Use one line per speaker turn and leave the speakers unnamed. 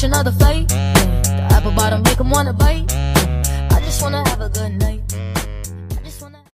another flight. The apple bottom make 'em wanna bite. I just wanna have a good night.